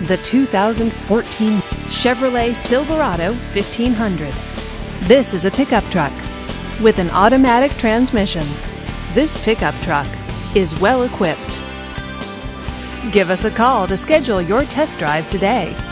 the 2014 Chevrolet Silverado 1500. This is a pickup truck with an automatic transmission. This pickup truck is well equipped. Give us a call to schedule your test drive today.